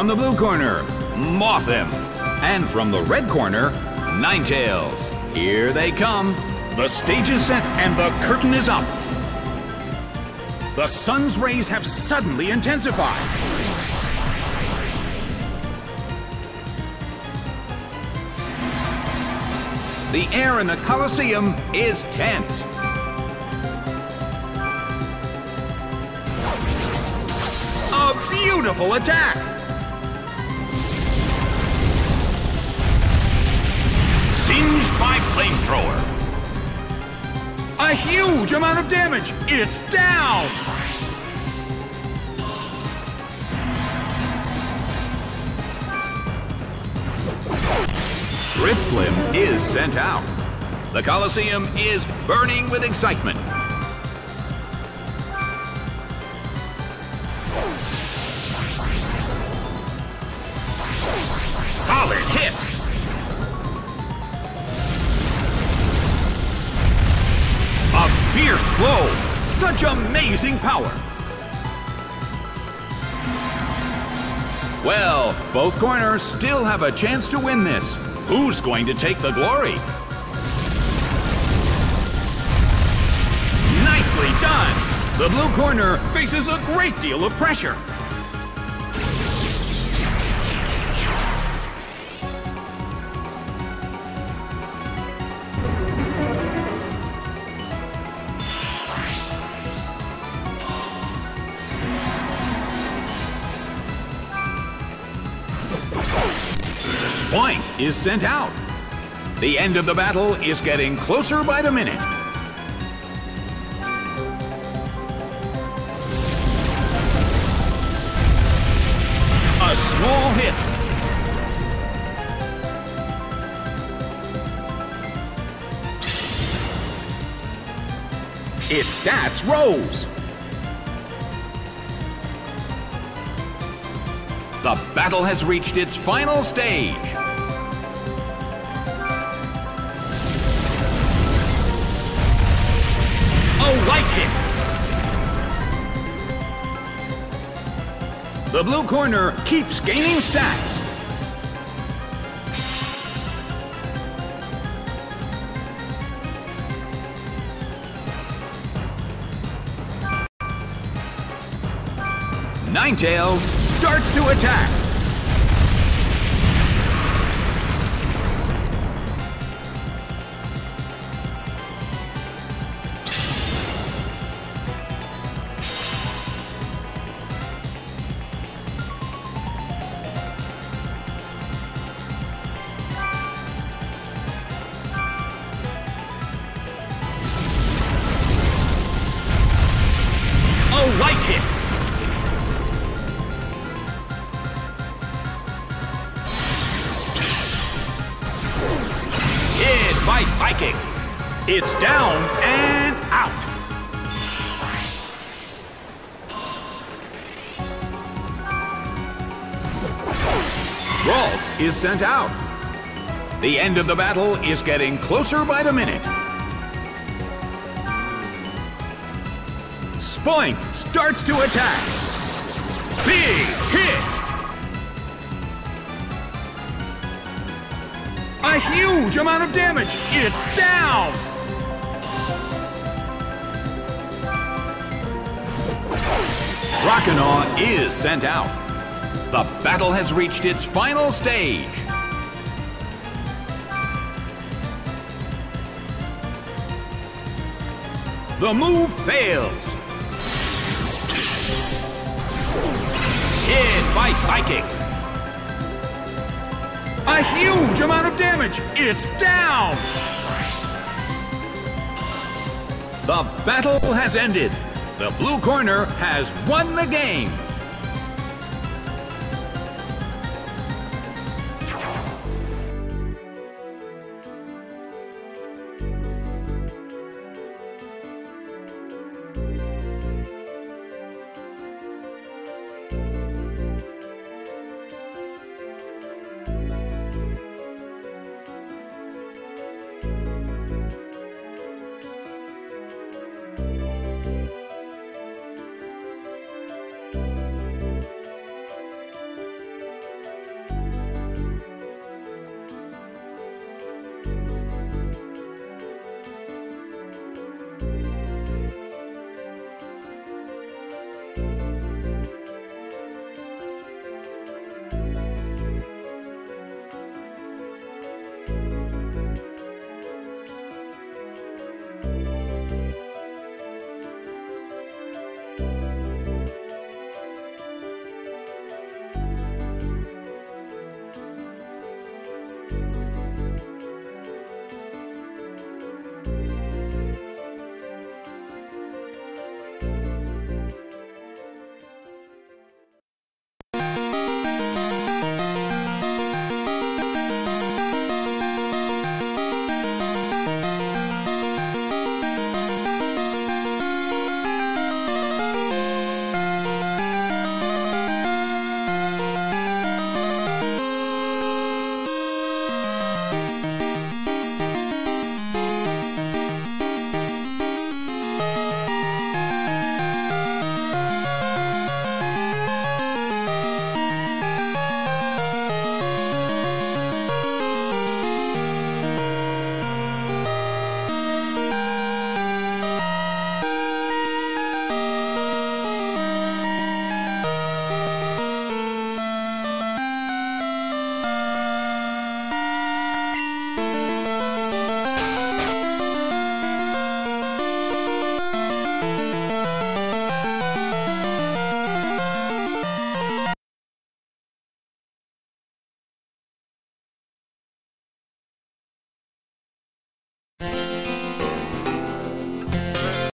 From the blue corner, Mothim. And from the red corner, Ninetales. Here they come. The stage is set and the curtain is up. The sun's rays have suddenly intensified. The air in the Colosseum is tense. A beautiful attack! Singed by flamethrower. A huge amount of damage! It's down! Drifblim is sent out. The Colosseum is burning with excitement. Solid hit! A fierce blow! Such amazing power! Well, both corners still have a chance to win this. Who's going to take the glory? Nicely done! The blue corner faces a great deal of pressure. Spoink is sent out. The end of the battle is getting closer by the minute. A small hit. Its stats rose. The battle has reached its final stage. A light hit. The blue corner keeps gaining stats. Ninetales starts to attack. A light hit. By Psychic. It's down and out. Ralts is sent out. The end of the battle is getting closer by the minute. Spoink starts to attack. Big hit. A huge amount of damage! It's down! Croconaw is sent out. The battle has reached its final stage. The move fails. Hit by Psychic. A huge amount of damage! It's down! The battle has ended. The blue corner has won the game.